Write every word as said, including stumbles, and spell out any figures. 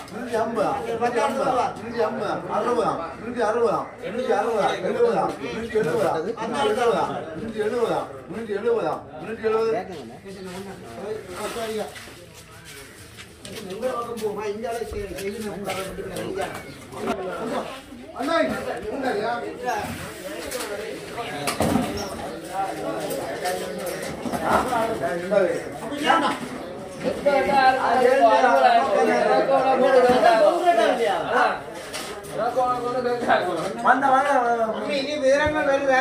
நூற்றி ஐம்பதா நூற்றி ஐம்பதா நூற்றி ஐம்பதா அறுபதா நூற்றி அறுபதா நூற்றி அறுபதா எழுபதா நூற்றி எழுபதா நூற்றி எழுபதா நூற்றி எழுபதா நூற்றி எழுபதா நூற்றி எழுபது வந்த வாங்க இனி விவரங்கள் வருதா